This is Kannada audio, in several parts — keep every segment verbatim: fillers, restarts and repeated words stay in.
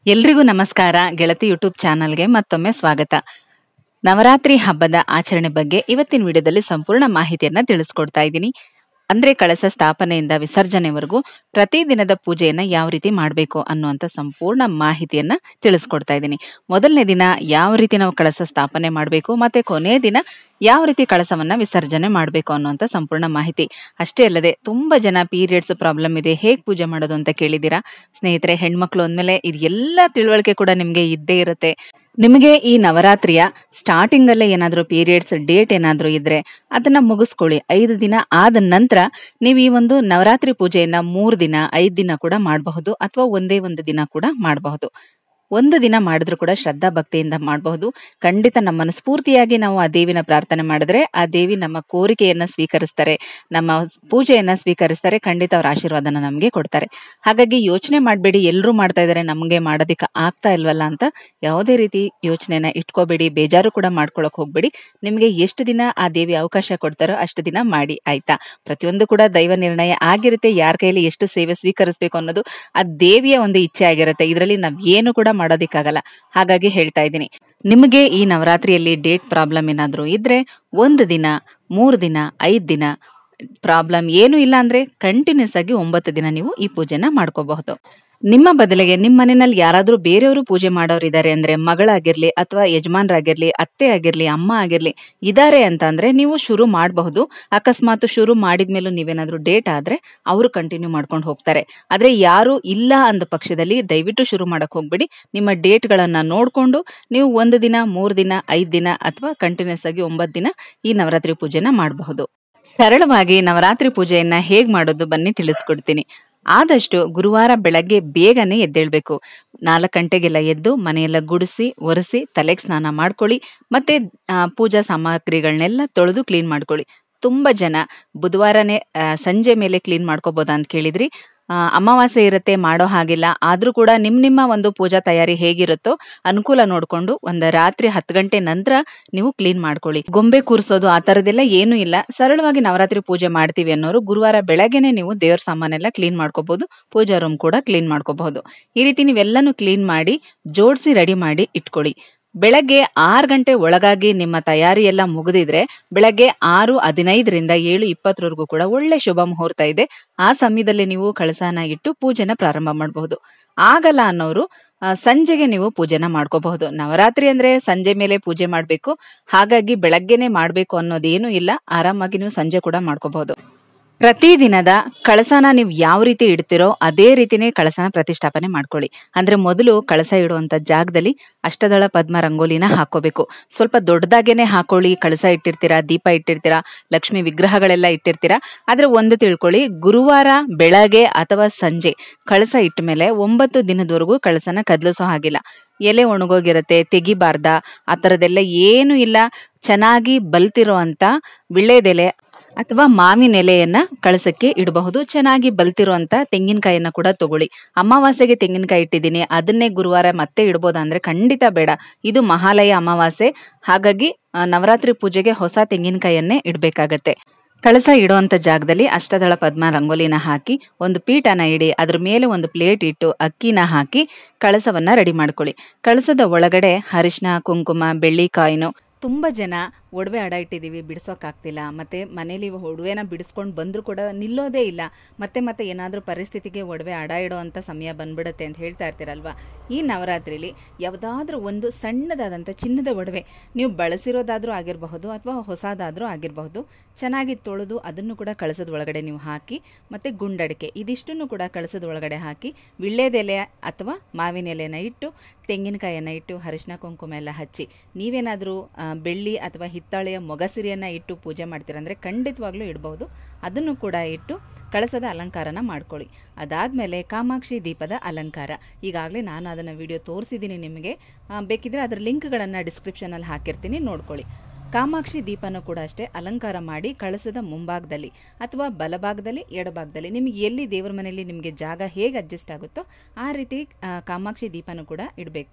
ಎಲ್ರಿಗೂ ನಮಸ್ಕಾರ. ಗೆಳತಿ ಯೂಟ್ಯೂಬ್ ಚಾನಲ್ಗೆ ಮತ್ತೊಮ್ಮೆ ಸ್ವಾಗತ. ನವರಾತ್ರಿ ಹಬ್ಬದ ಆಚರಣೆ ಬಗ್ಗೆ ಇವತ್ತಿನ ವಿಡಿಯೋದಲ್ಲಿ ಸಂಪೂರ್ಣ ಮಾಹಿತಿಯನ್ನ ತಿಳಿಸ್ಕೊಡ್ತಾ ಇದ್ದೀನಿ. ಅಂದ್ರೆ ಕಳಸ ಸ್ಥಾಪನೆಯಿಂದ ವಿಸರ್ಜನೆವರೆಗೂ ಪ್ರತಿದಿನದ ಪೂಜೆಯನ್ನ ಯಾವ ರೀತಿ ಮಾಡಬೇಕು ಅನ್ನುವಂಥ ಸಂಪೂರ್ಣ ಮಾಹಿತಿಯನ್ನ ತಿಳಿಸ್ಕೊಡ್ತಾ ಇದ್ದೀನಿ. ಮೊದಲನೇ ದಿನ ಯಾವ ರೀತಿ ನಾವು ಕಳಸ ಸ್ಥಾಪನೆ ಮಾಡಬೇಕು, ಮತ್ತೆ ಕೊನೆಯ ದಿನ ಯಾವ ರೀತಿ ಕಳಸವನ್ನ ವಿಸರ್ಜನೆ ಮಾಡಬೇಕು ಅನ್ನುವಂಥ ಸಂಪೂರ್ಣ ಮಾಹಿತಿ. ಅಷ್ಟೇ ಅಲ್ಲದೆ ತುಂಬಾ ಜನ ಪೀರಿಯಡ್ಸ್ ಪ್ರಾಬ್ಲಮ್ ಇದೆ, ಹೇಗೆ ಪೂಜೆ ಮಾಡೋದು ಅಂತ ಕೇಳಿದ್ದೀರಾ. ಸ್ನೇಹಿತರೆ, ಹೆಣ್ಮಕ್ಳು ಅಂದಮೇಲೆ ಇದೆಲ್ಲ ತಿಳುವಳಿಕೆ ಕೂಡ ನಿಮಗೆ ಇದ್ದೇ ಇರುತ್ತೆ. ನಿಮಗೆ ಈ ನವರಾತ್ರಿಯ ಸ್ಟಾರ್ಟಿಂಗ್ ಅಲ್ಲೇ ಏನಾದರೂ ಪೀರಿಯಡ್ಸ್ ಡೇಟ್ ಏನಾದರೂ ಇದ್ರೆ ಅದನ್ನ ಮುಗಿಸ್ಕೊಳ್ಳಿ. ಐದು ದಿನ ಆದ ನಂತರ ನೀವು ಈ ಒಂದು ನವರಾತ್ರಿ ಪೂಜೆಯನ್ನ ಮೂರು ದಿನ ಐದು ದಿನ ಕೂಡ ಮಾಡಬಹುದು, ಅಥವಾ ಒಂದೇ ಒಂದು ದಿನ ಕೂಡ ಮಾಡಬಹುದು. ಒಂದು ದಿನ ಮಾಡಿದ್ರು ಕೂಡ ಶ್ರದ್ಧಾ ಭಕ್ತಿಯಿಂದ ಮಾಡಬಹುದು. ಖಂಡಿತ ನಮ್ಮ ಮನಸ್ಫೂರ್ತಿಯಾಗಿ ನಾವು ಆ ದೇವಿನ ಪ್ರಾರ್ಥನೆ ಮಾಡಿದ್ರೆ ಆ ದೇವಿ ನಮ್ಮ ಕೋರಿಕೆಯನ್ನ ಸ್ವೀಕರಿಸ್ತಾರೆ, ನಮ್ಮ ಪೂಜೆಯನ್ನ ಸ್ವೀಕರಿಸ್ತಾರೆ. ಖಂಡಿತ ಅವರ ಆಶೀರ್ವಾದನ ನಮಗೆ ಕೊಡ್ತಾರೆ. ಹಾಗಾಗಿ ಯೋಚನೆ ಮಾಡಬೇಡಿ, ಎಲ್ಲರೂ ಮಾಡ್ತಾ ಇದ್ದಾರೆ ನಮಗೆ ಮಾಡೋದಕ್ಕೆ ಆಗ್ತಾ ಇಲ್ವಲ್ಲ ಅಂತ ಯಾವುದೇ ರೀತಿ ಯೋಚನೆನ ಇಟ್ಕೋಬೇಡಿ, ಬೇಜಾರು ಕೂಡ ಮಾಡ್ಕೊಳಕ್ ಹೋಗ್ಬೇಡಿ. ನಿಮಗೆ ಎಷ್ಟು ದಿನ ಆ ದೇವಿ ಅವಕಾಶ ಕೊಡ್ತಾರೋ ಅಷ್ಟು ದಿನ ಮಾಡಿ, ಆಯ್ತಾ. ಪ್ರತಿಯೊಂದು ಕೂಡ ದೈವ ನಿರ್ಣಯ ಆಗಿರುತ್ತೆ. ಯಾರ ಕೈಯಲ್ಲಿ ಎಷ್ಟು ಸೇವೆ ಸ್ವೀಕರಿಸಬೇಕು ಅನ್ನೋದು ಆ ದೇವಿಯ ಒಂದು ಇಚ್ಛೆ ಆಗಿರುತ್ತೆ. ಇದರಲ್ಲಿ ನಾವ್ ಏನು ಕೂಡ ಮಾಡೋದಿಕ್ಕಾಗಲ್ಲ. ಹಾಗಾಗಿ ಹೇಳ್ತಾ ಇದ್ದೀನಿ, ನಿಮಗೆ ಈ ನವರಾತ್ರಿಯಲ್ಲಿ ಡೇಟ್ ಪ್ರಾಬ್ಲಮ್ ಏನಾದರೂ ಇದ್ರೆ ಒಂದು ದಿನ, ಮೂರು ದಿನ, ಐದು ದಿನ, ಪ್ರಾಬ್ಲಮ್ ಏನು ಇಲ್ಲ ಅಂದ್ರೆ ಕಂಟಿನ್ಯೂಸ್ ಆಗಿ ಒಂಬತ್ತು ದಿನ ನೀವು ಈ ಪೂಜೆನ ಮಾಡ್ಕೋಬಹುದು. ನಿಮ್ಮ ಬದಲಿಗೆ ನಿಮ್ಮ ಮನೆಯಲ್ಲಿ ಯಾರಾದ್ರೂ ಬೇರೆಯವರು ಪೂಜೆ ಮಾಡೋರು ಇದ್ದಾರೆ ಅಂದ್ರೆ, ಮಗಳಾಗಿರ್ಲಿ ಅಥವಾ ಯಜಮಾನ್ರಾಗಿರ್ಲಿ, ಅತ್ತೆ ಆಗಿರ್ಲಿ, ಅಮ್ಮ ಆಗಿರ್ಲಿ ಇದಾರೆ ಅಂತ ಅಂದ್ರೆ ನೀವು ಶುರು ಮಾಡಬಹುದು. ಅಕಸ್ಮಾತ್ ಶುರು ಮಾಡಿದ್ಮೇಲೂ ನೀವೇನಾದ್ರೂ ಡೇಟ್ ಆದ್ರೆ ಅವರು ಕಂಟಿನ್ಯೂ ಮಾಡ್ಕೊಂಡು ಹೋಗ್ತಾರೆ. ಆದ್ರೆ ಯಾರು ಇಲ್ಲ ಅಂದ ಪಕ್ಷದಲ್ಲಿ ದಯವಿಟ್ಟು ಶುರು ಮಾಡಕ್ ಹೋಗ್ಬೇಡಿ. ನಿಮ್ಮ ಡೇಟ್ ಗಳನ್ನ ನೋಡ್ಕೊಂಡು ನೀವು ಒಂದು ದಿನ, ಮೂರು ದಿನ, ಐದು ದಿನ ಅಥವಾ ಕಂಟಿನ್ಯೂಸ್ ಆಗಿ ಒಂಬತ್ತು ದಿನ ಈ ನವರಾತ್ರಿ ಪೂಜೆನ ಮಾಡಬಹುದು. ಸರಳವಾಗಿ ನವರಾತ್ರಿ ಪೂಜೆಯನ್ನ ಹೇಗ್ ಮಾಡೋದು ಬನ್ನಿ ತಿಳಿಸ್ಕೊಡ್ತೀನಿ. ಆದಷ್ಟು ಗುರುವಾರ ಬೆಳಗ್ಗೆ ಬೇಗನೆ ಎದ್ದೇಳ್ಬೇಕು. ನಾಲ್ಕು ಗಂಟೆಗೆಲ್ಲ ಎದ್ದು ಮನೆಯೆಲ್ಲ ಗುಡಿಸಿ ಒರೆಸಿ ತಲೆಗೆ ಸ್ನಾನ ಮಾಡ್ಕೊಳ್ಳಿ. ಮತ್ತೆ ಆ, ಪೂಜಾ ಸಾಮಗ್ರಿಗಳನ್ನೆಲ್ಲ ತೊಳೆದು ಕ್ಲೀನ್ ಮಾಡ್ಕೊಳ್ಳಿ. ತುಂಬಾ ಜನ ಬುಧವಾರನೇ ಆ, ಸಂಜೆ ಮೇಲೆ ಕ್ಲೀನ್ ಮಾಡ್ಕೋಬೋದಾ ಅಂತ ಕೇಳಿದ್ರಿ. ಆ, ಅಮಾವಾಸ್ಯೆ ಇರುತ್ತೆ, ಮಾಡೋ ಹಾಗಿಲ್ಲ. ಆದ್ರೂ ಕೂಡ ನಿಮ್ ನಿಮ್ಮ ಒಂದು ಪೂಜಾ ತಯಾರಿ ಹೇಗಿರುತ್ತೋ ಅನುಕೂಲ ನೋಡ್ಕೊಂಡು ಒಂದು ರಾತ್ರಿ ಹತ್ತು ಗಂಟೆ ನಂತರ ನೀವು ಕ್ಲೀನ್ ಮಾಡ್ಕೊಳ್ಳಿ. ಗೊಂಬೆ ಕೂರಿಸೋದು ಆ ತರದೆಲ್ಲ ಏನು ಇಲ್ಲ. ಸರಳವಾಗಿ ನವರಾತ್ರಿ ಪೂಜೆ ಮಾಡ್ತೀವಿ ಅನ್ನೋರು ಗುರುವಾರ ಬೆಳಗ್ಗೆನೆ ನೀವು ದೇವ್ರ ಸಾಮಾನೆಲ್ಲ ಕ್ಲೀನ್ ಮಾಡ್ಕೋಬಹುದು. ಪೂಜಾ ರೂಮ್ ಕೂಡ ಕ್ಲೀನ್ ಮಾಡ್ಕೋಬಹುದು. ಈ ರೀತಿ ನೀವೆಲ್ಲನೂ ಕ್ಲೀನ್ ಮಾಡಿ ಜೋಡಿಸಿ ರೆಡಿ ಮಾಡಿ ಇಟ್ಕೊಳ್ಳಿ. ಬೆಳಗ್ಗೆ ಆರು ಗಂಟೆ ಒಳಗಾಗಿ ನಿಮ್ಮ ತಯಾರಿ ಎಲ್ಲ ಮುಗಿದಿದ್ರೆ ಬೆಳಗ್ಗೆ ಆರು ಹದಿನೈದರಿಂದ ಏಳು ಇಪ್ಪತ್ತರವರೆಗೂ ಕೂಡ ಒಳ್ಳೆ ಶುಭ ಮುಹೂರ್ತ ಇದೆ. ಆ ಸಮಯದಲ್ಲಿ ನೀವು ಕಳಸನ ಇಟ್ಟು ಪೂಜೆನ ಪ್ರಾರಂಭ ಮಾಡಬಹುದು. ಆಗಲ್ಲ ಅನ್ನೋರು ಆ, ಸಂಜೆಗೆ ನೀವು ಪೂಜೆನ ಮಾಡ್ಕೋಬಹುದು. ನವರಾತ್ರಿ ಅಂದ್ರೆ ಸಂಜೆ ಮೇಲೆ ಪೂಜೆ ಮಾಡ್ಬೇಕು, ಹಾಗಾಗಿ ಬೆಳಗ್ಗೆನೆ ಮಾಡ್ಬೇಕು ಅನ್ನೋದೇನು ಇಲ್ಲ. ಆರಾಮಾಗಿ ನೀವು ಸಂಜೆ ಕೂಡ ಮಾಡ್ಕೋಬಹುದು. ಪ್ರತಿದಿನದ ಕಳಸನ ನೀವು ಯಾವ ರೀತಿ ಇಡ್ತಿರೋ ಅದೇ ರೀತಿನೇ ಕಳಸನ ಪ್ರತಿಷ್ಠಾಪನೆ ಮಾಡ್ಕೊಳ್ಳಿ. ಅಂದ್ರೆ ಮೊದಲು ಕಳಸ ಇಡುವಂತ ಜಾಗದಲ್ಲಿ ಅಷ್ಟದಳ ಪದ್ಮ ರಂಗೋಲಿನ ಹಾಕೋಬೇಕು. ಸ್ವಲ್ಪ ದೊಡ್ಡದಾಗೇನೆ ಹಾಕೊಳ್ಳಿ. ಕಳಸ ಇಟ್ಟಿರ್ತೀರಾ, ದೀಪ ಇಟ್ಟಿರ್ತೀರಾ, ಲಕ್ಷ್ಮಿ ವಿಗ್ರಹಗಳೆಲ್ಲ ಇಟ್ಟಿರ್ತೀರಾ. ಆದ್ರೆ ಒಂದು ತಿಳ್ಕೊಳ್ಳಿ, ಗುರುವಾರ ಬೆಳಗ್ಗೆ ಅಥವಾ ಸಂಜೆ ಕಳಸ ಇಟ್ಟ ಮೇಲೆ ಒಂಬತ್ತು ದಿನದವರೆಗೂ ಕಳಸನ ಕದಲಿಸೋ ಹಾಗಿಲ್ಲ. ಎಲೆ ಒಣಗೋಗಿರತ್ತೆ, ತೆಗಿಬಾರ್ದ, ಆ ಥರದ್ದೆಲ್ಲ ಏನು ಇಲ್ಲ. ಚೆನ್ನಾಗಿ ಬಲ್ತಿರೋ ಅಂತ ವಿಳ್ಳೆದೆಲೆ ಅಥವಾ ಮಾವಿನ ಎಲೆಯನ್ನ ಕಳಸಕ್ಕೆ ಇಡಬಹುದು. ಚೆನ್ನಾಗಿ ಬಲ್ತಿರುವಂತ ತೆಂಗಿನಕಾಯಿಯನ್ನ ಕೂಡ ತಗೊಳ್ಳಿ. ಅಮಾವಾಸ್ಯೆಗೆ ತೆಂಗಿನಕಾಯಿ ಇಟ್ಟಿದ್ದೀನಿ, ಅದನ್ನೇ ಗುರುವಾರ ಮತ್ತೆ ಇಡ್ಬೋದಾ ಅಂದ್ರೆ ಖಂಡಿತ ಬೇಡ. ಇದು ಮಹಾಲಯ ಅಮಾವಾಸ್ಯೆ, ಹಾಗಾಗಿ ಆ, ನವರಾತ್ರಿ ಪೂಜೆಗೆ ಹೊಸ ತೆಂಗಿನಕಾಯಿಯನ್ನೇ ಇಡಬೇಕಾಗತ್ತೆ. ಕಳಸ ಇಡುವಂತ ಜಾಗದಲ್ಲಿ ಅಷ್ಟದಳ ಪದ್ಮ ರಂಗೋಲಿನ ಹಾಕಿ ಒಂದು ಪೀಠನ ಇಡಿ. ಅದ್ರ ಮೇಲೆ ಒಂದು ಪ್ಲೇಟ್ ಇಟ್ಟು ಅಕ್ಕಿನ ಹಾಕಿ ಕಳಸವನ್ನ ರೆಡಿ ಮಾಡ್ಕೊಳ್ಳಿ. ಕಳಸದ ಒಳಗಡೆ ಅರಿಶಿನ, ಕುಂಕುಮ, ಬೆಳ್ಳಿ ಕಾಯಿನು. ತುಂಬಾ ಜನ ಒಡವೆ ಅಡ ಇಟ್ಟಿದ್ದೀವಿ, ಬಿಡಿಸೋಕ್ಕಾಗ್ತಿಲ್ಲ. ಮತ್ತೆ ಮನೇಲಿ ಒಡವೆನ ಬಿಡಿಸ್ಕೊಂಡು ಬಂದರೂ ಕೂಡ ನಿಲ್ಲೋದೇ ಇಲ್ಲ. ಮತ್ತೆ ಮತ್ತೆ ಏನಾದರೂ ಪರಿಸ್ಥಿತಿಗೆ ಒಡವೆ ಅಡ ಇಡೋ ಅಂತ ಸಮಯ ಬಂದ್ಬಿಡುತ್ತೆ ಅಂತ ಹೇಳ್ತಾ ಇರ್ತೀರಲ್ವಾ. ಈ ನವರಾತ್ರಿಲಿ ಯಾವುದಾದ್ರೂ ಒಂದು ಸಣ್ಣದಾದಂಥ ಚಿನ್ನದ ಒಡವೆ ನೀವು ಬಳಸಿರೋದಾದ್ರೂ ಆಗಿರಬಹುದು ಅಥವಾ ಹೊಸದಾದ್ರೂ ಆಗಿರಬಹುದು, ಚೆನ್ನಾಗಿ ತೊಳೆದು ಅದನ್ನು ಕೂಡ ಕಳಸದ ಒಳಗಡೆ ನೀವು ಹಾಕಿ, ಮತ್ತೆ ಗುಂಡಡಿಕೆ ಇದಿಷ್ಟನ್ನು ಕೂಡ ಕಳಸದ ಒಳಗಡೆ ಹಾಕಿ ವಿಳ್ಳೆದೆಲೆ ಅಥವಾ ಮಾವಿನ ಎಲೆನ ಇಟ್ಟು ತೆಂಗಿನಕಾಯಿಯನ್ನು ಇಟ್ಟು ಅರಿಶಿನ ಕುಂಕುಮ ಎಲ್ಲ ಹಚ್ಚಿ ನೀವೇನಾದರೂ ಬೆಳ್ಳಿ ಅಥವಾ ಹಿತ್ತಾಳೆಯ ಮೊಗಸಿರಿಯನ್ನ ಇಟ್ಟು ಪೂಜೆ ಮಾಡ್ತೀರಂದ್ರೆ ಖಂಡಿತವಾಗ್ಲೂ ಇಡಬಹುದು. ಅದನ್ನು ಕೂಡ ಇಟ್ಟು ಕಳಸದ ಅಲಂಕಾರನ ಮಾಡ್ಕೊಳ್ಳಿ. ಅದಾದ್ಮೇಲೆ ಕಾಮಾಕ್ಷಿ ದೀಪದ ಅಲಂಕಾರ, ಈಗಾಗಲೇ ನಾನು ಅದನ್ನು ವಿಡಿಯೋ ತೋರಿಸಿದ್ದೀನಿ ನಿಮಗೆ. ಬೇಕಿದ್ರೆ ಅದರ ಲಿಂಕ್ಗಳನ್ನು ಡಿಸ್ಕ್ರಿಪ್ಷನಲ್ಲಿ ಹಾಕಿರ್ತೀನಿ, ನೋಡ್ಕೊಳ್ಳಿ. ಕಾಮಾಕ್ಷಿ ದೀಪನೂ ಕೂಡ ಅಷ್ಟೇ ಅಲಂಕಾರ ಮಾಡಿ ಕಳಸದ ಮುಂಭಾಗದಲ್ಲಿ ಅಥವಾ ಬಲಭಾಗದಲ್ಲಿ, ಎಡಭಾಗದಲ್ಲಿ ನಿಮಗೆ ಎಲ್ಲಿ ದೇವರ ಮನೆಯಲ್ಲಿ ನಿಮಗೆ ಜಾಗ ಹೇಗೆ ಅಡ್ಜಸ್ಟ್ ಆಗುತ್ತೋ ಆ ರೀತಿ ಕಾಮಾಕ್ಷಿ ದೀಪನೂ ಕೂಡ ಇಡಬೇಕು.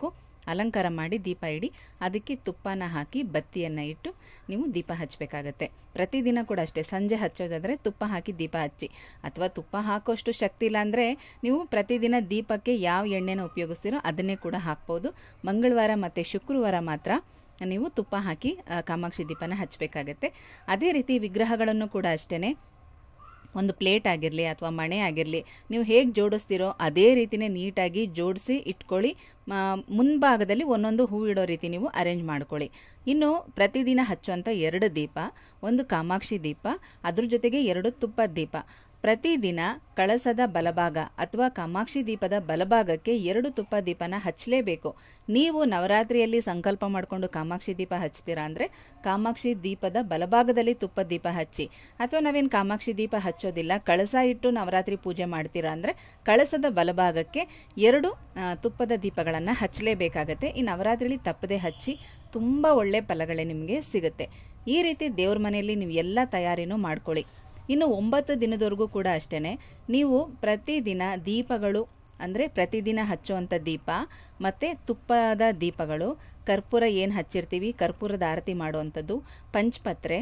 ಅಲಂಕಾರ ಮಾಡಿ ದೀಪ ಇಡಿ. ಅದಕ್ಕೆ ತುಪ್ಪನ ಹಾಕಿ ಬತ್ತಿಯನ್ನು ಇಟ್ಟು ನೀವು ದೀಪ ಹಚ್ಚಬೇಕಾಗತ್ತೆ. ಪ್ರತಿದಿನ ಕೂಡ ಅಷ್ಟೇ, ಸಂಜೆ ಹಚ್ಚೋದಾದರೆ ತುಪ್ಪ ಹಾಕಿ ದೀಪ ಹಚ್ಚಿ. ಅಥವಾ ತುಪ್ಪ ಹಾಕೋಷ್ಟು ಶಕ್ತಿ ಇಲ್ಲ ಅಂದರೆ ನೀವು ಪ್ರತಿದಿನ ದೀಪಕ್ಕೆ ಯಾವ ಎಣ್ಣೆನ ಉಪಯೋಗಿಸ್ತೀರೋ ಅದನ್ನೇ ಕೂಡ ಹಾಕ್ಬೋದು. ಮಂಗಳವಾರ ಮತ್ತು ಶುಕ್ರವಾರ ಮಾತ್ರ ನೀವು ತುಪ್ಪ ಹಾಕಿ ಕಾಮಾಕ್ಷಿ ದೀಪನ ಹಚ್ಚಬೇಕಾಗತ್ತೆ. ಅದೇ ರೀತಿ ವಿಗ್ರಹಗಳನ್ನು ಕೂಡ ಅಷ್ಟೇ, ಒಂದು ಪ್ಲೇಟ್ ಆಗಿರಲಿ ಅಥವಾ ಮಣೆ ಆಗಿರಲಿ, ನೀವು ಹೇಗೆ ಜೋಡಿಸ್ತೀರೋ ಅದೇ ರೀತಿಯೇ ನೀಟಾಗಿ ಜೋಡಿಸಿ ಇಟ್ಕೊಳ್ಳಿ. ಮುಂಭಾಗದಲ್ಲಿ ಒಂದೊಂದು ಹೂ ಇಡೋ ರೀತಿ ನೀವು ಅರೇಂಜ್ ಮಾಡ್ಕೊಳ್ಳಿ. ಇನ್ನು ಪ್ರತಿದಿನ ಹಚ್ಚುವಂಥ ಎರಡು ದೀಪ, ಒಂದು ಕಾಮಾಕ್ಷಿ ದೀಪ, ಅದ್ರ ಜೊತೆಗೆ ಎರಡು ತುಪ್ಪದ ದೀಪ. ಪ್ರತಿದಿನ ಕಳಸದ ಬಲಭಾಗ ಅಥವಾ ಕಾಮಾಕ್ಷಿ ದೀಪದ ಬಲಭಾಗಕ್ಕೆ ಎರಡು ತುಪ್ಪ ದೀಪನ ಹಚ್ಚಲೇಬೇಕು. ನೀವು ನವರಾತ್ರಿಯಲ್ಲಿ ಸಂಕಲ್ಪ ಮಾಡಿಕೊಂಡು ಕಾಮಾಕ್ಷಿ ದೀಪ ಹಚ್ತೀರಾ ಅಂದರೆ ಕಾಮಾಕ್ಷಿ ದೀಪದ ಬಲಭಾಗದಲ್ಲಿ ತುಪ್ಪದ ದೀಪ ಹಚ್ಚಿ. ಅಥವಾ ನಾವೇನು ಕಾಮಾಕ್ಷಿ ದೀಪ ಹಚ್ಚೋದಿಲ್ಲ, ಕಳಸ ಇಟ್ಟು ನವರಾತ್ರಿ ಪೂಜೆ ಮಾಡ್ತೀರಾ ಅಂದರೆ ಕಳಸದ ಬಲಭಾಗಕ್ಕೆ ಎರಡು ತುಪ್ಪದ ದೀಪಗಳನ್ನು ಹಚ್ಚಲೇಬೇಕಾಗತ್ತೆ. ಈ ನವರಾತ್ರಿಯಲ್ಲಿ ತಪ್ಪದೆ ಹಚ್ಚಿ, ತುಂಬ ಒಳ್ಳೆ ಫಲಗಳೇ ನಿಮಗೆ ಸಿಗುತ್ತೆ. ಈ ರೀತಿ ದೇವ್ರ ಮನೆಯಲ್ಲಿ ನೀವು ಎಲ್ಲ ತಯಾರಿನೂ ಮಾಡ್ಕೊಳ್ಳಿ. ಇನ್ನು ಒಂಬತ್ತು ದಿನದವರೆಗೂ ಕೂಡ ಅಷ್ಟೇ, ನೀವು ಪ್ರತಿದಿನ ದೀಪಗಳು ಅಂದರೆ ಪ್ರತಿದಿನ ಹಚ್ಚುವಂಥ ದೀಪ ಮತ್ತು ತುಪ್ಪದ ದೀಪಗಳು, ಕರ್ಪೂರ ಏನು ಹಚ್ಚಿರ್ತೀವಿ ಕರ್ಪೂರದ ಆರತಿ ಮಾಡುವಂಥದ್ದು, ಪಂಚಪತ್ರೆ,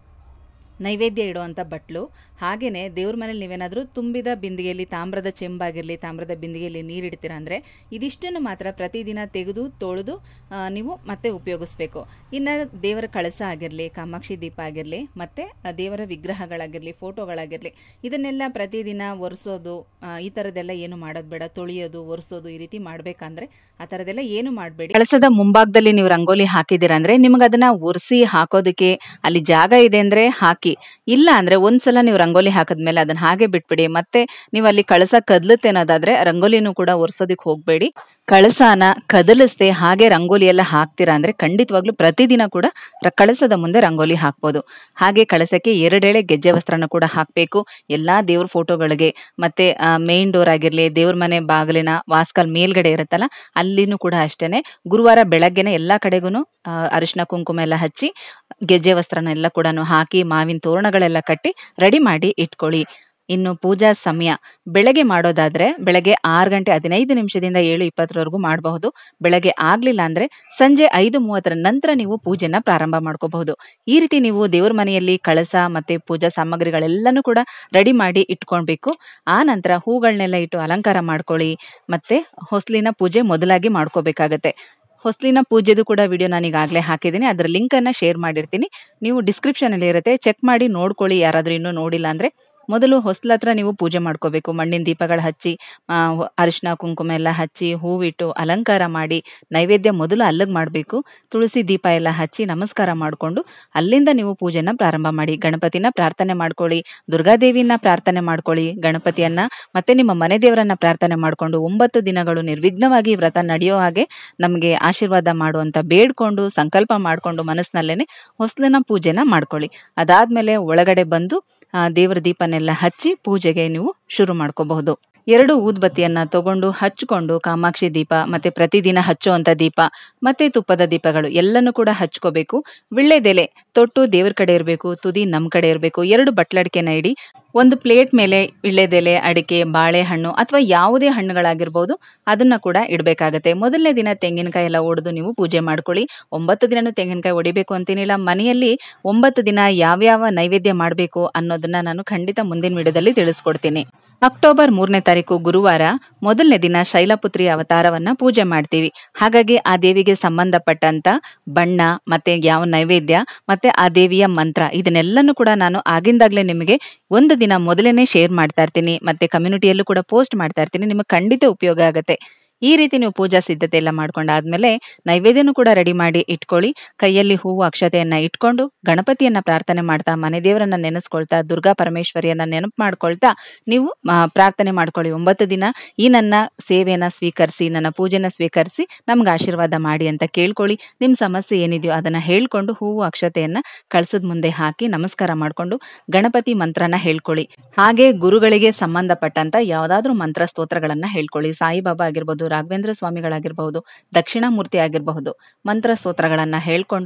ನೈವೇದ್ಯ ಇಡುವಂಥ ಬಟ್ಲು, ಹಾಗೆಯೇ ದೇವ್ರ ಮನೇಲಿ ನೀವೇನಾದರೂ ತುಂಬಿದ ಬಿಂದಿಗೆಯಲ್ಲಿ, ತಾಮ್ರದ ಚೆಂಬಾಗಿರಲಿ, ತಾಮ್ರದ ಬಿಂದಿಗೆಯಲ್ಲಿ ನೀರಿಡ್ತೀರ ಅಂದರೆ ಇದಿಷ್ಟನ್ನು ಮಾತ್ರ ಪ್ರತಿದಿನ ತೆಗೆದು ತೊಳೆದು ನೀವು ಮತ್ತೆ ಉಪಯೋಗಿಸ್ಬೇಕು. ಇನ್ನು ದೇವರ ಕಳಸ ಆಗಿರಲಿ, ಕಾಮಾಕ್ಷಿ ದೀಪ ಆಗಿರಲಿ, ಮತ್ತು ದೇವರ ವಿಗ್ರಹಗಳಾಗಿರಲಿ, ಫೋಟೋಗಳಾಗಿರಲಿ, ಇದನ್ನೆಲ್ಲ ಪ್ರತಿದಿನ ಒರೆಸೋದು ಈ ಥರದ್ದೆಲ್ಲ ಏನು ಮಾಡೋದು ಬೇಡ. ತೊಳೆಯೋದು, ಒರೆಸೋದು ಈ ರೀತಿ ಮಾಡಬೇಕಂದ್ರೆ ಆ ಥರದ್ದೆಲ್ಲ ಏನು ಮಾಡಬೇಡಿ. ಕಳಸದ ಮುಂಭಾಗದಲ್ಲಿ ನೀವು ರಂಗೋಲಿ ಹಾಕಿದ್ದೀರ ಅಂದರೆ ನಿಮಗೆ ಅದನ್ನು ಒರೆಸಿ ಹಾಕೋದಕ್ಕೆ ಅಲ್ಲಿ ಜಾಗ ಇದೆ ಅಂದರೆ ಹಾಕಿ. ಇಲ್ಲ ಅಂದ್ರೆ ಒಂದ್ಸಲ ನೀವು ರಂಗೋಲಿ ಹಾಕಿದ್ಮೇಲೆ ಅದನ್ನ ಹಾಗೆ ಬಿಟ್ಬಿಡಿ. ಮತ್ತೆ ನೀವು ಅಲ್ಲಿ ಕಳಸ ಕದಲುತ್ತೆ ಅನ್ನೋದಾದ್ರೆ ರಂಗೋಲಿನೂ ಕೂಡ ಒರೆಸೋದಿಕ್ ಹೋಗ್ಬೇಡಿ. ಕಳಸನ ಕದಲಿಸದೆ ಹಾಗೆ ರಂಗೋಲಿ ಎಲ್ಲ ಹಾಕ್ತೀರಾ ಅಂದ್ರೆ ಖಂಡಿತವಾಗ್ಲೂ ಪ್ರತಿದಿನ ಕೂಡ ಕಳಸದ ಮುಂದೆ ರಂಗೋಲಿ ಹಾಕ್ಬೋದು. ಹಾಗೆ ಕಳಸಕ್ಕೆ ಎರಡೆಳೆ ಗೆಜ್ಜೆ ವಸ್ತ್ರನ ಕೂಡ ಹಾಕ್ಬೇಕು. ಎಲ್ಲಾ ದೇವ್ರ ಫೋಟೋಗಳಿಗೆ, ಮತ್ತೆ ಮೇನ್ ಡೋರ್ ಆಗಿರ್ಲಿ, ದೇವ್ರ ಮನೆ ಬಾಗಿಲಿನ ವಾಸ್ಕಲ್ ಮೇಲ್ಗಡೆ ಇರುತ್ತಲ್ಲ ಅಲ್ಲಿನೂ ಕೂಡ ಅಷ್ಟೇನೆ ಗುರುವಾರ ಬೆಳಗ್ಗೆನೆ ಎಲ್ಲಾ ಕಡೆಗೂ ಅರಿಶಿನ ಕುಂಕುಮ ಎಲ್ಲ ಹಚ್ಚಿ ಗೆಜ್ಜೆ ವಸ್ತ್ರನ ಎಲ್ಲ ಕೂಡ ಹಾಕಿ ಮಾವಿನ ತೋರಣಗಳೆಲ್ಲ ಕಟ್ಟಿ ರೆಡಿ ಮಾಡಿ ಇಟ್ಕೊಳ್ಳಿ. ಇನ್ನು ಪೂಜಾ ಸಮಯ ಬೆಳಗ್ಗೆ ಮಾಡೋದಾದ್ರೆ ಬೆಳಗ್ಗೆ ಆರು ಗಂಟೆ ಹದಿನೈದು ನಿಮಿಷದಿಂದ ಏಳು ಇಪ್ಪತ್ತರವರೆಗೂ ಮಾಡಬಹುದು. ಬೆಳಗ್ಗೆ ಆಗ್ಲಿಲ್ಲ ಅಂದ್ರೆ ಸಂಜೆ ಐದು ಮೂವತ್ತರ ನಂತರ ನೀವು ಪೂಜೆನ ಪ್ರಾರಂಭ ಮಾಡ್ಕೋಬಹುದು. ಈ ರೀತಿ ನೀವು ದೇವ್ರ ಮನೆಯಲ್ಲಿ ಕಳಸ ಮತ್ತೆ ಪೂಜಾ ಸಾಮಗ್ರಿಗಳೆಲ್ಲನೂ ಕೂಡ ರೆಡಿ ಮಾಡಿ ಇಟ್ಕೊಳ್ಬೇಕು. ಆ ನಂತರ ಹೂಗಳನ್ನೆಲ್ಲ ಇಟ್ಟು ಅಲಂಕಾರ ಮಾಡ್ಕೊಳ್ಳಿ. ಮತ್ತೆ ಹೊಸ್ಲಿನ ಪೂಜೆ ಮೊದಲಾಗಿ ಮಾಡ್ಕೋಬೇಕಾಗತ್ತೆ. ಹೊಸ್ಲಿನ ಪೂಜೆದು ಕೂಡ ವಿಡಿಯೋ ನಾನು ಈಗಾಗಲೇ ಹಾಕಿದ್ದೀನಿ, ಅದರ ಲಿಂಕ್ ಅನ್ನ ಶೇರ್ ಮಾಡಿರ್ತೀನಿ. ನೀವು ಡಿಸ್ಕ್ರಿಪ್ಷನ್ ಅಲ್ಲಿ ಇರುತ್ತೆ, ಚೆಕ್ ಮಾಡಿ ನೋಡ್ಕೊಳ್ಳಿ. ಯಾರಾದ್ರೂ ಇನ್ನೂ ನೋಡಿಲ್ಲ ಅಂದ್ರೆ ಮೊದಲು ಹೊಸ್ಲ ಹತ್ರ ನೀವು ಪೂಜೆ ಮಾಡ್ಕೋಬೇಕು. ಮಣ್ಣಿನ ದೀಪಗಳು ಹಚ್ಚಿ, ಅರಿಶಿನ ಕುಂಕುಮ ಎಲ್ಲ ಹಚ್ಚಿ, ಹೂವಿಟ್ಟು ಅಲಂಕಾರ ಮಾಡಿ, ನೈವೇದ್ಯ ಮೊದಲು ಅಲ್ಲಿಗೆ ಮಾಡಬೇಕು. ತುಳಸಿ ದೀಪ ಎಲ್ಲ ಹಚ್ಚಿ ನಮಸ್ಕಾರ ಮಾಡಿಕೊಂಡು ಅಲ್ಲಿಂದ ನೀವು ಪೂಜೆನ ಪ್ರಾರಂಭ ಮಾಡಿ. ಗಣಪತಿನ ಪ್ರಾರ್ಥನೆ ಮಾಡ್ಕೊಳ್ಳಿ, ದುರ್ಗಾದೇವಿಯನ್ನ ಪ್ರಾರ್ಥನೆ ಮಾಡ್ಕೊಳ್ಳಿ, ಗಣಪತಿಯನ್ನ ಮತ್ತೆ ನಿಮ್ಮ ಮನೆ ದೇವರನ್ನ ಪ್ರಾರ್ಥನೆ ಮಾಡಿಕೊಂಡು ಒಂಬತ್ತು ದಿನಗಳು ನಿರ್ವಿಘ್ನವಾಗಿ ವ್ರತ ನಡೆಯೋ ಹಾಗೆ ನಮಗೆ ಆಶೀರ್ವಾದ ಮಾಡುವಂತ ಬೇಡ್ಕೊಂಡು ಸಂಕಲ್ಪ ಮಾಡಿಕೊಂಡು ಮನಸ್ಸಿನಲ್ಲೇನೆ ಹೊಸ್ಲಿನ ಪೂಜೆನ ಮಾಡ್ಕೊಳ್ಳಿ. ಅದಾದ್ಮೇಲೆ ಒಳಗಡೆ ಬಂದು ಆ ದೇವರ ದೀಪನೆಲ್ಲ ಹಚ್ಚಿ ಪೂಜೆಗೆ ನೀವು ಶುರು ಮಾಡ್ಕೋಬಹುದು. ಎರಡು ಊದ್ಬತ್ತಿಯನ್ನ ತಗೊಂಡು ಹಚ್ಕೊಂಡು ಕಾಮಾಕ್ಷಿ ದೀಪ ಮತ್ತೆ ಪ್ರತಿದಿನ ಹಚ್ಚುವಂತ ದೀಪ ಮತ್ತೆ ತುಪ್ಪದ ದೀಪಗಳು ಎಲ್ಲನೂ ಕೂಡ ಹಚ್ಕೋಬೇಕು. ವಿಳ್ಳೆದೆಲೆ ತೊಟ್ಟು ದೇವ್ರ ಕಡೆ ಇರಬೇಕು, ತುದಿ ನಮ್ ಕಡೆ ಇರಬೇಕು. ಎರಡು ಬಟ್ಲಡಿಕೆನ ಇಡಿ. ಒಂದು ಪ್ಲೇಟ್ ಮೇಲೆ ವಿಳ್ಳೆದೆಲೆ, ಅಡಿಕೆ, ಬಾಳೆಹಣ್ಣು ಅಥವಾ ಯಾವುದೇ ಹಣ್ಣುಗಳಾಗಿರ್ಬೋದು ಅದನ್ನ ಕೂಡ ಇಡಬೇಕಾಗತ್ತೆ. ಮೊದಲನೇ ದಿನ ತೆಂಗಿನಕಾಯಿ ಎಲ್ಲ ಒಡೆದು ನೀವು ಪೂಜೆ ಮಾಡ್ಕೊಳ್ಳಿ. ಒಂಬತ್ತು ದಿನನೂ ತೆಂಗಿನಕಾಯಿ ಹೊಡಿಬೇಕು ಅಂತೇನಿಲ್ಲ. ಮನೆಯಲ್ಲಿ ಒಂಬತ್ತು ದಿನ ಯಾವ್ಯಾವ ನೈವೇದ್ಯ ಮಾಡಬೇಕು ಅನ್ನೋದನ್ನ ನಾನು ಖಂಡಿತ ಮುಂದಿನ ವಿಡಿಯೋದಲ್ಲಿ ತಿಳಿಸ್ಕೊಡ್ತೀನಿ. ಅಕ್ಟೋಬರ್ ಮೂರನೇ ತಾರೀಕು ಗುರುವಾರ ಮೊದಲನೇ ದಿನ ಶೈಲಪುತ್ರಿ ಅವತಾರವನ್ನ ಪೂಜೆ ಮಾಡ್ತೀವಿ. ಹಾಗಾಗಿ ಆ ದೇವಿಗೆ ಸಂಬಂಧಪಟ್ಟಂತ ಬಣ್ಣ ಮತ್ತೆ ಯಾವ ನೈವೇದ್ಯ ಮತ್ತೆ ಆ ದೇವಿಯ ಮಂತ್ರ ಇದನ್ನೆಲ್ಲನೂ ಕೂಡ ನಾನು ಆಗಿಂದಾಗ್ಲೇ ನಿಮಗೆ ಒಂದು ದಿನ ಮೊದಲೇನೆ ಶೇರ್ ಮಾಡ್ತಾ ಇರ್ತೀನಿ. ಮತ್ತೆ ಕಮ್ಯುನಿಟಿಯಲ್ಲೂ ಕೂಡ ಪೋಸ್ಟ್ ಮಾಡ್ತಾ ಇರ್ತೀನಿ. ನಿಮಗೆ ಖಂಡಿತ ಉಪಯೋಗ ಆಗುತ್ತೆ. ಈ ರೀತಿ ನೀವು ಪೂಜಾ ಸಿದ್ಧತೆ ಎಲ್ಲ ಮಾಡ್ಕೊಂಡಾದ್ಮೇಲೆ ನೈವೇದ್ಯನೂ ಕೂಡ ರೆಡಿ ಮಾಡಿ ಇಟ್ಕೊಳ್ಳಿ. ಕೈಯಲ್ಲಿ ಹೂವು ಅಕ್ಷತೆಯನ್ನ ಇಟ್ಕೊಂಡು ಗಣಪತಿಯನ್ನ ಪ್ರಾರ್ಥನೆ ಮಾಡ್ತಾ, ಮನೆ ದೇವರನ್ನ ನೆನೆಸ್ಕೊಳ್ತಾ, ದುರ್ಗಾ ಪರಮೇಶ್ವರಿಯನ್ನ ನೆನಪು ಮಾಡ್ಕೊಳ್ತಾ ನೀವು ಪ್ರಾರ್ಥನೆ ಮಾಡ್ಕೊಳ್ಳಿ. ಒಂಬತ್ತು ದಿನ ಈ ನನ್ನ ಸೇವೆಯನ್ನ ಸ್ವೀಕರಿಸಿ, ನನ್ನ ಪೂಜೆನ ಸ್ವೀಕರಿಸಿ ನಮ್ಗೆ ಆಶೀರ್ವಾದ ಮಾಡಿ ಅಂತ ಕೇಳ್ಕೊಳ್ಳಿ. ನಿಮ್ ಸಮಸ್ಯೆ ಏನಿದೆಯೋ ಅದನ್ನ ಹೇಳ್ಕೊಂಡು ಹೂವು ಅಕ್ಷತೆಯನ್ನ ಕಳಸದ ಮುಂದೆ ಹಾಕಿ ನಮಸ್ಕಾರ ಮಾಡ್ಕೊಂಡು ಗಣಪತಿ ಮಂತ್ರನ ಹೇಳ್ಕೊಳ್ಳಿ. ಹಾಗೆ ಗುರುಗಳಿಗೆ ಸಂಬಂಧಪಟ್ಟಂತ ಯಾವ್ದಾದ್ರು ಮಂತ್ರ ಸ್ತೋತ್ರಗಳನ್ನ ಹೇಳ್ಕೊಳ್ಳಿ. ಸಾಯಿಬಾಬಾ ಆಗಿರ್ಬೋದು, ರಾಘವೇಂದ್ರ ಸ್ವಾಮಿಗಳಾಗಿರಬಹುದು, ದಕ್ಷಿಣಾಮೂರ್ತಿ ಆಗಿರಬಹುದು, ಮಂತ್ರ ಸ್ತೋತ್ರಗಳನ್ನ ಹೇಳ್ಕೊಂಡು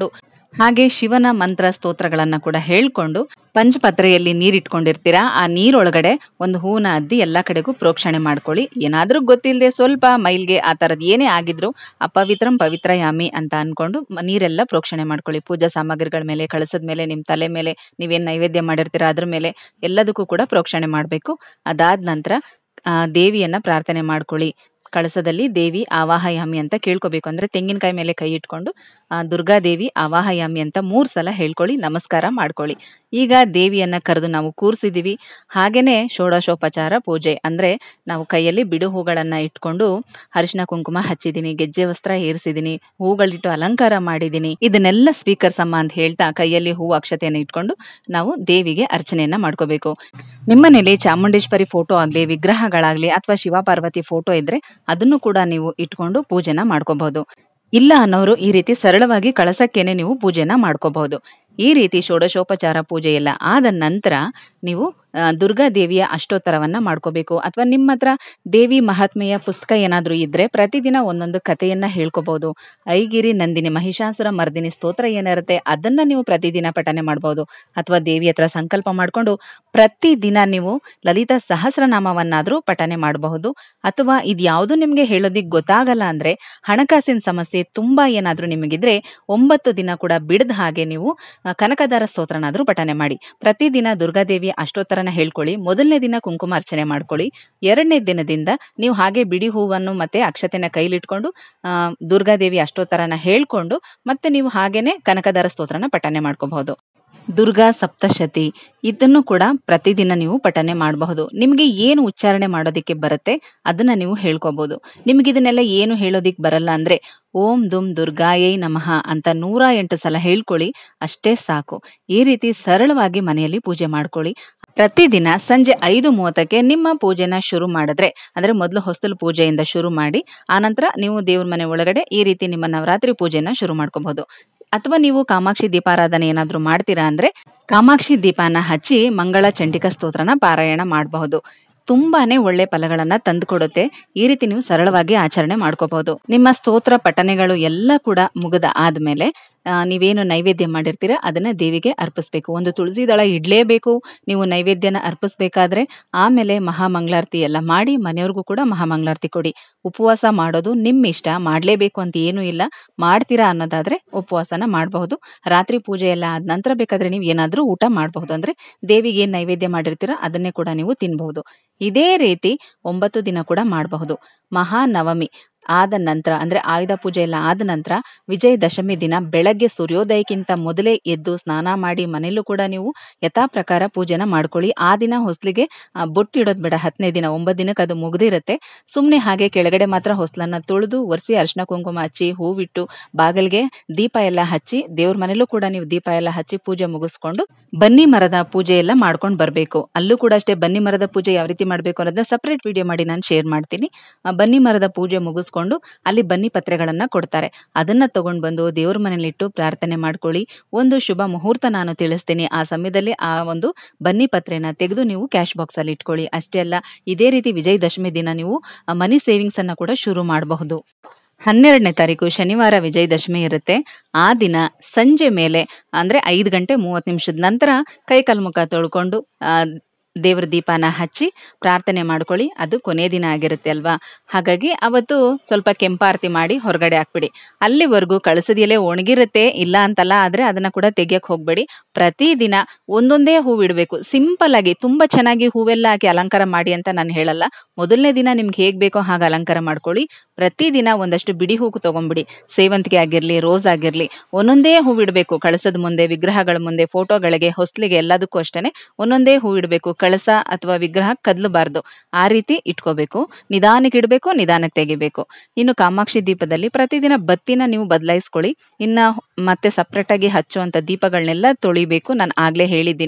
ಹಾಗೆ ಶಿವನ ಮಂತ್ರ ಸ್ತೋತ್ರಗಳನ್ನ ಕೂಡ ಹೇಳ್ಕೊಂಡು ಪಂಚಪತ್ರೆಯಲ್ಲಿ ನೀರಿಟ್ಕೊಂಡಿರ್ತೀರಾ, ಆ ನೀರೊಳಗಡೆ ಒಂದು ಹೂವನ್ನ ಅದ್ದಿ ಎಲ್ಲಾ ಕಡೆಗೂ ಪ್ರೋಕ್ಷಣೆ ಮಾಡ್ಕೊಳ್ಳಿ. ಏನಾದ್ರೂ ಗೊತ್ತಿಲ್ಲದೆ ಸ್ವಲ್ಪ ಮೈಲ್ಗೆ ಆ ತರದ್ ಏನೇ ಆಗಿದ್ರು ಅಪವಿತ್ರಂ ಪವಿತ್ರಯಾಮಿ ಅಂತ ಅನ್ಕೊಂಡು ಮ- ನೀರೆಲ್ಲ ಪ್ರೋಕ್ಷಣೆ ಮಾಡ್ಕೊಳ್ಳಿ. ಪೂಜಾ ಸಾಮಗ್ರಿಗಳ ಮೇಲೆ, ಕಳಸದ ಮೇಲೆ, ನಿಮ್ ತಲೆ ಮೇಲೆ, ನೀವೇನ್ ನೈವೇದ್ಯ ಮಾಡಿರ್ತೀರಾ ಅದ್ರ ಮೇಲೆ ಎಲ್ಲದಕ್ಕೂ ಕೂಡ ಪ್ರೋಕ್ಷಣೆ ಮಾಡ್ಬೇಕು. ಅದಾದ ನಂತರ ಆ ದೇವಿಯನ್ನ ಪ್ರಾರ್ಥನೆ ಮಾಡ್ಕೊಳ್ಳಿ. ಕಳಸದಲ್ಲಿ ದೇವಿ ಆವಾಹಯಾಮಿ ಅಂತ ಕೇಳ್ಕೋಬೇಕು. ಅಂದ್ರೆ ತೆಂಗಿನಕಾಯಿ ಮೇಲೆ ಕೈ ಇಟ್ಕೊಂಡು ಆ ದುರ್ಗಾದೇವಿ ಆವಾಹಯಾಮಿ ಅಂತ ಮೂರ್ ಸಲ ಹೇಳ್ಕೊಳ್ಳಿ, ನಮಸ್ಕಾರ ಮಾಡ್ಕೊಳ್ಳಿ. ಈಗ ದೇವಿಯನ್ನ ಕರೆದು ನಾವು ಕೂರ್ಸಿದೀವಿ. ಹಾಗೇನೆ ಷೋಡಶೋಪಚಾರ ಪೂಜೆ ಅಂದ್ರೆ ನಾವು ಕೈಯಲ್ಲಿ ಬಿಡು ಹೂಗಳನ್ನ ಇಟ್ಕೊಂಡು ಅರಿಶಿನ ಕುಂಕುಮ ಹಚ್ಚಿದೀನಿ, ಗೆಜ್ಜೆ ವಸ್ತ್ರ ಏರಿಸಿದೀನಿ, ಹೂಗಳಿಟ್ಟು ಅಲಂಕಾರ ಮಾಡಿದೀನಿ, ಇದನ್ನೆಲ್ಲ ಸ್ವೀಕರಿಸಮ್ಮ ಅಂತ ಹೇಳ್ತಾ ಕೈಯಲ್ಲಿ ಹೂ ಅಕ್ಷತೆಯನ್ನ ಇಟ್ಕೊಂಡು ನಾವು ದೇವಿಗೆ ಅರ್ಚನೆಯನ್ನ ಮಾಡ್ಕೋಬೇಕು. ನಿಮ್ಮನೇಲಿ ಚಾಮುಂಡೇಶ್ವರಿ ಫೋಟೋ ಆಗ್ಲಿ, ವಿಗ್ರಹಗಳಾಗ್ಲಿ ಅಥವಾ ಶಿವ ಪಾರ್ವತಿ ಫೋಟೋ ಇದ್ರೆ ಅದನ್ನು ಕೂಡ ನೀವು ಇಟ್ಕೊಂಡು ಪೂಜೆನ ಮಾಡ್ಕೋಬಹುದು. ಇಲ್ಲ ಅನ್ನೋರು ಈ ರೀತಿ ಸರಳವಾಗಿ ಕಳಸಕ್ಕೇನೆ ನೀವು ಪೂಜೆನ ಮಾಡ್ಕೋಬಹುದು. ಈ ರೀತಿ ಷೋಡಶೋಪಚಾರ ಪೂಜೆ ಎಲ್ಲ ಆದ ನಂತರ ನೀವು ಆ, ದುರ್ಗಾ ದೇವಿಯ ಅಷ್ಟೋತ್ತರವನ್ನ ಮಾಡ್ಕೋಬೇಕು. ಅಥವಾ ನಿಮ್ಮ ಹತ್ರ ದೇವಿ ಮಹಾತ್ಮೆಯ ಪುಸ್ತಕ ಏನಾದ್ರೂ ಇದ್ರೆ ಪ್ರತಿದಿನ ಒಂದೊಂದು ಕಥೆಯನ್ನ ಹೇಳ್ಕೋಬಹುದು. ಐಗಿರಿ ನಂದಿನಿ ಮಹಿಷಾಸುರ ಮರ್ದಿನಿ ಸ್ತೋತ್ರ ಏನಿರುತ್ತೆ ಅದನ್ನ ನೀವು ಪ್ರತಿದಿನ ಪಠನೆ ಮಾಡಬಹುದು. ಅಥವಾ ದೇವಿ ಹತ್ರ ಸಂಕಲ್ಪ ಮಾಡ್ಕೊಂಡು ಪ್ರತಿದಿನ ನೀವು ಲಲಿತಾ ಸಹಸ್ರನಾಮವನ್ನಾದ್ರೂ ಪಠನೆ ಮಾಡಬಹುದು. ಅಥವಾ ಇದ್ಯಾವುದು ನಿಮ್ಗೆ ಹೇಳೋದಿಕ್ ಗೊತ್ತಾಗಲ್ಲ ಅಂದ್ರೆ ಹಣಕಾಸಿನ ಸಮಸ್ಯೆ ತುಂಬಾ ಏನಾದ್ರೂ ನಿಮಗಿದ್ರೆ ಒಂಬತ್ತು ದಿನ ಕೂಡ ಬಿಡದ ಹಾಗೆ ನೀವು ಆ, ಕನಕದಾರ ಸ್ತೋತ್ರನಾದ್ರೂ ಪಠನೆ ಮಾಡಿ. ಪ್ರತಿದಿನ ದುರ್ಗಾದೇವಿಯ ಅಷ್ಟೋತ್ತರನ ಹೇಳ್ಕೊಳ್ಳಿ. ಮೊದಲನೇ ದಿನ ಕುಂಕುಮ ಅರ್ಚನೆ ಮಾಡ್ಕೊಳ್ಳಿ. ಎರಡನೇ ದಿನದಿಂದ ನೀವು ಹಾಗೆ ಬಿಡಿ ಹೂವನ್ನು ಮತ್ತೆ ಅಕ್ಷತೆನ ಕೈಲಿಟ್ಕೊಂಡು ಆ ದುರ್ಗಾದೇವಿ ಅಷ್ಟೋತ್ತರನ ಹೇಳ್ಕೊಂಡು ಮತ್ತೆ ನೀವು ಹಾಗೇನೆ ಕನಕದಾರ ಸ್ತೋತ್ರನ ಪಠನೆ ಮಾಡ್ಕೋಬಹುದು. ದುರ್ಗಾ ಸಪ್ತಶತಿ ಇದನ್ನು ಕೂಡ ಪ್ರತಿದಿನ ನೀವು ಪಠನೆ ಮಾಡಬಹುದು. ನಿಮಗೆ ಏನು ಉಚ್ಚಾರಣೆ ಮಾಡೋದಿಕ್ಕೆ ಬರುತ್ತೆ ಅದನ್ನ ನೀವು ಹೇಳ್ಕೋಬಹುದು. ನಿಮ್ಗೆ ಇದನ್ನೆಲ್ಲ ಏನು ಹೇಳೋದಿಕ್ ಬರಲ್ಲ ಅಂದ್ರೆ ಓಂ ದುಂ ದುರ್ಗಾಯೈ ನಮಃ ಅಂತ ನೂರ ಎಂಟು ಸಲ ಹೇಳ್ಕೊಳ್ಳಿ, ಅಷ್ಟೇ ಸಾಕು. ಈ ರೀತಿ ಸರಳವಾಗಿ ಮನೆಯಲ್ಲಿ ಪೂಜೆ ಮಾಡ್ಕೊಳ್ಳಿ. ಪ್ರತಿದಿನ ಸಂಜೆ ಐದು ಮೂವತ್ತಕ್ಕೆ ನಿಮ್ಮ ಪೂಜೆನ ಶುರು ಮಾಡಿದ್ರೆ ಅಂದ್ರೆ ಮೊದಲು ಹೊಸ್ತಲು ಪೂಜೆಯಿಂದ ಶುರು ಮಾಡಿ ಆನಂತರ ನೀವು ದೇವ್ರ ಮನೆ ಒಳಗಡೆ ಈ ರೀತಿ ನಿಮ್ಮ ನವರಾತ್ರಿ ಪೂಜೆನ ಶುರು ಮಾಡ್ಕೋಬಹುದು. ಅಥವಾ ನೀವು ಕಾಮಾಕ್ಷಿ ದೀಪಾರಾಧನೆ ಏನಾದ್ರೂ ಮಾಡ್ತೀರಾ ಅಂದ್ರೆ ಕಾಮಾಕ್ಷಿ ದೀಪನ ಹಚ್ಚಿ ಮಂಗಳ ಚಂಡಿಕಾ ಸ್ತೋತ್ರನ ಪಾರಾಯಣ ಮಾಡಬಹುದು. ತುಂಬಾನೇ ಒಳ್ಳೆ ಫಲಗಳನ್ನ ತಂದುಕೊಡುತ್ತೆ. ಈ ರೀತಿ ನೀವು ಸರಳವಾಗಿ ಆಚರಣೆ ಮಾಡ್ಕೋಬಹುದು. ನಿಮ್ಮ ಸ್ತೋತ್ರ ಪಠನೆಗಳು ಎಲ್ಲ ಕೂಡ ಮುಗಿದ ಆದ್ಮೇಲೆ ಆ, ನೀವೇನು ನೈವೇದ್ಯ ಮಾಡಿರ್ತೀರಾ ಅದನ್ನ ದೇವಿಗೆ ಅರ್ಪಿಸ್ಬೇಕು. ಒಂದು ತುಳಸಿ ದಳ ಇಡ್ಲೇಬೇಕು ನೀವು ನೈವೇದ್ಯನ ಅರ್ಪಿಸ್ಬೇಕಾದ್ರೆ. ಆಮೇಲೆ ಮಹಾಮಂಗಳಾರತಿ ಎಲ್ಲ ಮಾಡಿ ಮನೆಯವ್ರಿಗೂ ಕೂಡ ಮಹಾಮಂಗಳಾರತಿ ಕೊಡಿ. ಉಪವಾಸ ಮಾಡೋದು ನಿಮ್ಮ ಇಷ್ಟ, ಮಾಡ್ಲೇಬೇಕು ಅಂತ ಏನೂ ಇಲ್ಲ. ಮಾಡ್ತೀರಾ ಅನ್ನೋದಾದ್ರೆ ಉಪವಾಸನ ಮಾಡಬಹುದು. ರಾತ್ರಿ ಪೂಜೆ ಎಲ್ಲ ಆದ ನಂತರ ಬೇಕಾದ್ರೆ ನೀವು ಏನಾದ್ರೂ ಊಟ ಮಾಡಬಹುದು. ಅಂದ್ರೆ ದೇವಿಗೆ ಏನ್ ನೈವೇದ್ಯ ಮಾಡಿರ್ತೀರಾ ಅದನ್ನೇ ಕೂಡ ನೀವು ತಿನ್ಬಹುದು. ಇದೇ ರೀತಿ ಒಂಬತ್ತು ದಿನ ಕೂಡ ಮಾಡಬಹುದು. ಮಹಾನವಮಿ ಆದ ನಂತರ ಅಂದ್ರೆ ಆಯುಧ ಪೂಜೆ ಎಲ್ಲ ಆದ ನಂತರ ವಿಜಯದಶಮಿ ದಿನ ಬೆಳಗ್ಗೆ ಸೂರ್ಯೋದಯಕ್ಕಿಂತ ಮೊದಲೇ ಎದ್ದು ಸ್ನಾನ ಮಾಡಿ ಮನೇಲೂ ಕೂಡ ನೀವು ಯಥಾ ಪ್ರಕಾರ ಪೂಜೆನ ಮಾಡ್ಕೊಳ್ಳಿ. ಆ ದಿನ ಹೊಸ್ಲಿಗೆ ಆ, ಬೊಟ್ಟು ಇಡೋದ್ ಬೇಡ. ಹತ್ತನೇ ದಿನ ಒಂಬತ್ತು ದಿನಕ್ಕೆ ಅದು ಮುಗ್ದಿರುತ್ತೆ. ಸುಮ್ನೆ ಹಾಗೆ ಕೆಳಗಡೆ ಮಾತ್ರ ಹೊಸ್ಲನ್ನ ತೊಳೆದು ಒರೆಸಿ ಅರಿಶಿನ ಕುಂಕುಮ ಹಚ್ಚಿ ಹೂವಿಟ್ಟು ಬಾಗಿಲ್ಗೆ ದೀಪ ಎಲ್ಲ ಹಚ್ಚಿ ದೇವ್ರ ಮನೇಲೂ ಕೂಡ ನೀವು ದೀಪ ಎಲ್ಲ ಹಚ್ಚಿ ಪೂಜೆ ಮುಗಿಸ್ಕೊಂಡು ಬನ್ನಿ ಮರದ ಪೂಜೆ ಎಲ್ಲ ಮಾಡ್ಕೊಂಡು ಬರ್ಬೇಕು. ಅಲ್ಲೂ ಕೂಡ ಅಷ್ಟೇ ಬನ್ನಿ ಮರದ ಪೂಜೆ ಯಾವ ರೀತಿ ಮಾಡ್ಬೇಕು ಅನ್ನೋದನ್ನ ಸಪರೇಟ್ ವಿಡಿಯೋ ಮಾಡಿ ನಾನು ಶೇರ್ ಮಾಡ್ತೀನಿ. ಆ ಬನ್ನಿ ಮರದ ಪೂಜೆ ಮುಗಿಸ್ಕೊಂಡು ಅಲ್ಲಿ ಬನ್ನಿ ಪತ್ರೆಗಳನ್ನ ಕೊಡ್ತಾರೆ. ಅದನ್ನ ತಗೊಂಡ್ ಬಂದು ದೇವ್ರ ಮನೇಲಿಟ್ಟು ಪ್ರಾರ್ಥನೆ ಮಾಡ್ಕೊಳ್ಳಿ. ಒಂದು ಶುಭ ಮುಹೂರ್ತ ನಾನು ತಿಳಿಸ್ತೀನಿ. ಆ ಸಮಯದಲ್ಲಿ ಆ ಒಂದು ಬನ್ನಿ ಪತ್ರೆನ ತೆಗೆದು ನೀವು ಕ್ಯಾಶ್ ಬಾಕ್ಸ್ ಅಲ್ಲಿ ಇಟ್ಕೊಳ್ಳಿ. ಅಷ್ಟೇ ಅಲ್ಲ, ಇದೇ ರೀತಿ ವಿಜಯದಶಮಿ ದಿನ ನೀವು ಮನಿ ಸೇವಿಂಗ್ಸ್ ಅನ್ನ ಕೂಡ ಶುರು ಮಾಡಬಹುದು. ಹನ್ನೆರಡನೇ ತಾರೀಕು ಶನಿವಾರ ವಿಜಯದಶಮಿ ಇರುತ್ತೆ. ಆ ದಿನ ಸಂಜೆ ಮೇಲೆ ಅಂದ್ರೆ ಐದು ಗಂಟೆ ಮೂವತ್ತು ನಿಮಿಷದ ನಂತರ ಕೈ ಕಾಲು ಮುಖ ತೊಳ್ಕೊಂಡು ಆ ದೇವ್ರ ದೀಪನ ಹಚ್ಚಿ ಪ್ರಾರ್ಥನೆ ಮಾಡ್ಕೊಳ್ಳಿ. ಅದು ಕೊನೆ ದಿನ ಆಗಿರುತ್ತೆ ಅಲ್ವಾ, ಹಾಗಾಗಿ ಅವತ್ತು ಸ್ವಲ್ಪ ಕೆಂಪಾರತಿ ಮಾಡಿ ಹೊರಗಡೆ ಹಾಕ್ಬಿಡಿ. ಅಲ್ಲಿವರೆಗೂ ಕಳಸದ ಎಲೆ ಒಣಗಿರುತ್ತೆ, ಇಲ್ಲ ಅಂತಲ್ಲ, ಆದ್ರೆ ಅದನ್ನ ಕೂಡ ತೆಗಿಯಕ್ ಹೋಗ್ಬೇಡಿ. ಪ್ರತಿದಿನ ಒಂದೊಂದೇ ಹೂವು ಇಡಬೇಕು. ಸಿಂಪಲ್ ಆಗಿ ತುಂಬಾ ಚೆನ್ನಾಗಿ ಹೂವೆಲ್ಲ ಹಾಕಿ ಅಲಂಕಾರ ಮಾಡಿ ಅಂತ ನಾನು ಹೇಳಲ್ಲ. ಮೊದಲನೇ ದಿನ ನಿಮ್ಗೆ ಹೇಗ್ ಬೇಕೋ ಹಾಗೆ ಅಲಂಕಾರ ಮಾಡ್ಕೊಳ್ಳಿ. ಪ್ರತಿದಿನ ಒಂದಷ್ಟು ಬಿಡಿ ಹೂವು ತಗೊಂಡ್ಬಿಡಿ. ಸೇವಂತಿಗೆ ಆಗಿರ್ಲಿ, ರೋಸ್ ಆಗಿರ್ಲಿ, ಒಂದೊಂದೇ ಹೂವು ಇಡಬೇಕು. ಕಳಸದ ಮುಂದೆ, ವಿಗ್ರಹಗಳ ಮುಂದೆ, ಫೋಟೋಗಳಿಗೆ, ಹೊಸ್ಲಿಗೆ ಎಲ್ಲದಕ್ಕೂ ಅಷ್ಟೇನೆ ಒಂದೊಂದೇ ಹೂವು ಇಡಬೇಕು. ಕಳಸ ಅಥವಾ ವಿಗ್ರಹ ಕದ್ಲಬಾರ್ದು. ಆ ರೀತಿ ಇಟ್ಕೋಬೇಕು. ನಿಧಾನಕ್ಕೆ ಇಡಬೇಕು, ನಿಧಾನಕ್ಕೆ ತೆಗಿಬೇಕು. ಇನ್ನು ಕಾಮಾಕ್ಷಿ ದೀಪದಲ್ಲಿ ಪ್ರತಿದಿನ ಬತ್ತಿನ ನೀವು ಬದಲಾಯಿಸ್ಕೊಳ್ಳಿ. ಇನ್ನ ಮತ್ತೆ ಸಪ್ರೇಟ್ ಆಗಿ ಹಚ್ಚುವಂತ ದೀಪಗಳನ್ನೆಲ್ಲ ತೊಳಿಬೇಕು. ನಾನು ಆಗ್ಲೇ ಹೇಳಿದ್ದೀನಿ.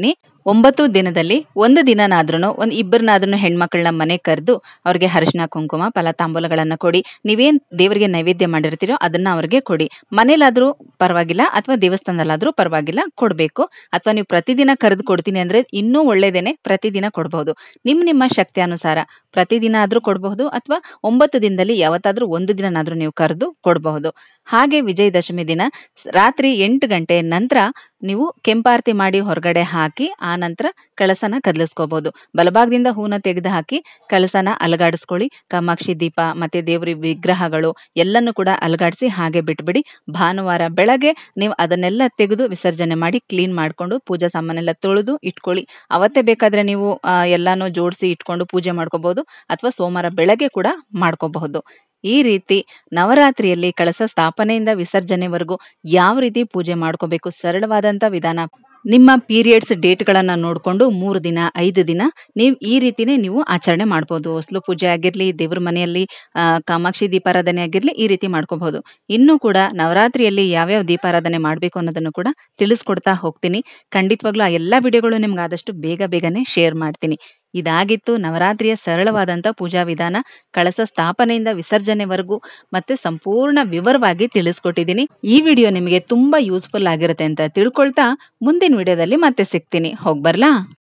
ಒಂಬತ್ತು ದಿನದಲ್ಲಿ ಒಂದು ದಿನನಾದ್ರೂ ಒಂದು ಇಬ್ಬರನ್ನಾದ್ರೂ ಹೆಣ್ಮಕ್ಳನ್ನ ಮನೆಗೆ ಕರೆದು ಅವ್ರಿಗೆ ಅರಿಶಿನ ಕುಂಕುಮ ಫಲ ತಾಂಬೂಲಗಳನ್ನ ಕೊಡಿ. ನೀವೇನ್ ದೇವರಿಗೆ ನೈವೇದ್ಯ ಮಾಡಿರ್ತೀರೋ ಅದನ್ನ ಅವ್ರಿಗೆ ಕೊಡಿ. ಮನೇಲಾದ್ರೂ ಪರವಾಗಿಲ್ಲ ಅಥವಾ ದೇವಸ್ಥಾನದಲ್ಲಾದ್ರೂ ಪರವಾಗಿಲ್ಲ ಕೊಡ್ಬೇಕು. ಅಥವಾ ನೀವು ಪ್ರತಿದಿನ ಕರೆದು ಕೊಡ್ತೀನಿ ಅಂದ್ರೆ ಇನ್ನೂ ಒಳ್ಳೇದೇನೆ, ಪ್ರತಿದಿನ ಕೊಡಬಹುದು. ನಿಮ್ ನಿಮ್ಮ ಶಕ್ತಿ ಅನುಸಾರ ಪ್ರತಿದಿನ ಆದ್ರೂ ಕೊಡಬಹುದು ಅಥವಾ ಒಂಬತ್ತು ದಿನದಲ್ಲಿ ಯಾವತ್ತಾದ್ರೂ ಒಂದು ದಿನನಾದ್ರೂ ನೀವು ಕರೆದು ಕೊಡಬಹುದು. ಹಾಗೆ ವಿಜಯದಶಮಿ ದಿನ ಸ್- ರಾತ್ರಿ ಎಂಟು ಗಂಟೆ ನಂತರ ನೀವು ಕೆಂಪಾರತಿ ಮಾಡಿ ಹೊರಗಡೆ ಹಾಕಿ ಆ ನಂತರ ಕಳಸನ ಕದಲಿಸ್ಕೋಬಹುದು. ಬಲಭಾಗದಿಂದ ಹೂನ ತೆಗೆದು ಹಾಕಿ ಕಳಸನ ಅಲಗಾಡಿಸ್ಕೊಳ್ಳಿ. ಕಾಮಾಕ್ಷಿ ದೀಪ ಮತ್ತೆ ದೇವ್ರ ವಿಗ್ರಹಗಳು ಎಲ್ಲನೂ ಕೂಡ ಅಲಗಾಡಿಸಿ ಹಾಗೆ ಬಿಟ್ಬಿಡಿ. ಭಾನುವಾರ ಬೆಳಗ್ಗೆ ನೀವು ಅದನ್ನೆಲ್ಲ ತೆಗೆದು ವಿಸರ್ಜನೆ ಮಾಡಿ ಕ್ಲೀನ್ ಮಾಡ್ಕೊಂಡು ಪೂಜಾ ಸಾಮಾನೆಲ್ಲ ತೊಳೆದು ಇಟ್ಕೊಳ್ಳಿ. ಅವತ್ತೇ ಬೇಕಾದ್ರೆ ನೀವು ಆ, ಎಲ್ಲಾನು ಜೋಡಿಸಿ ಇಟ್ಕೊಂಡು ಪೂಜೆ ಮಾಡ್ಕೋಬಹುದು ಅಥವಾ ಸೋಮವಾರ ಬೆಳಗ್ಗೆ ಕೂಡ ಮಾಡ್ಕೋಬಹುದು. ಈ ರೀತಿ ನವರಾತ್ರಿಯಲ್ಲಿ ಕಳಸ ಸ್ಥಾಪನೆಯಿಂದ ವಿಸರ್ಜನೆವರೆಗೂ ಯಾವ ರೀತಿ ಪೂಜೆ ಮಾಡ್ಕೋಬೇಕು, ಸರಳವಾದಂತ ವಿಧಾನ. ನಿಮ್ಮ ಪೀರಿಯಡ್ಸ್ ಡೇಟ್ಗಳನ್ನ ನೋಡ್ಕೊಂಡು ಮೂರು ದಿನ ಐದು ದಿನ ನೀವು ಈ ರೀತಿನೇ ನೀವು ಆಚರಣೆ ಮಾಡ್ಬೋದು. ಹೊಸ್ಲು ಪೂಜೆ ಆಗಿರ್ಲಿ, ದೇವ್ರ ಮನೆಯಲ್ಲಿ ಆ, ಕಾಮಾಕ್ಷಿ ದೀಪಾರಾಧನೆ ಆಗಿರ್ಲಿ, ಈ ರೀತಿ ಮಾಡ್ಕೋಬಹುದು. ಇನ್ನೂ ಕೂಡ ನವರಾತ್ರಿಯಲ್ಲಿ ಯಾವ್ಯಾವ ದೀಪಾರಾಧನೆ ಮಾಡಬೇಕು ಅನ್ನೋದನ್ನು ಕೂಡ ತಿಳಿಸ್ಕೊಡ್ತಾ ಹೋಗ್ತೀನಿ. ಖಂಡಿತವಾಗ್ಲೂ ಆ ಎಲ್ಲಾ ವಿಡಿಯೋಗಳು ನಿಮ್ಗೆ ಆದಷ್ಟು ಬೇಗ ಬೇಗನೆ ಶೇರ್ ಮಾಡ್ತೀನಿ. ಇದಾಗಿತ್ತು ನವರಾತ್ರಿಯ ಸರಳವಾದಂತ ಪೂಜಾ ವಿಧಾನ. ಕಳಸ ಸ್ಥಾಪನೆಯಿಂದ ವಿಸರ್ಜನೆವರೆಗೂ ಮತ್ತೆ ಸಂಪೂರ್ಣ ವಿವರವಾಗಿ ತಿಳಿಸ್ಕೊಟ್ಟಿದ್ದೀನಿ. ಈ ವಿಡಿಯೋ ನಿಮಗೆ ತುಂಬಾ ಯೂಸ್ಫುಲ್ ಆಗಿರುತ್ತೆ ಅಂತ ತಿಳ್ಕೊಳ್ತಾ ಮುಂದಿನ ವಿಡಿಯೋದಲ್ಲಿ ಮತ್ತೆ ಸಿಗ್ತೀನಿ. ಹೋಗ್ಬರ್ಲಾ?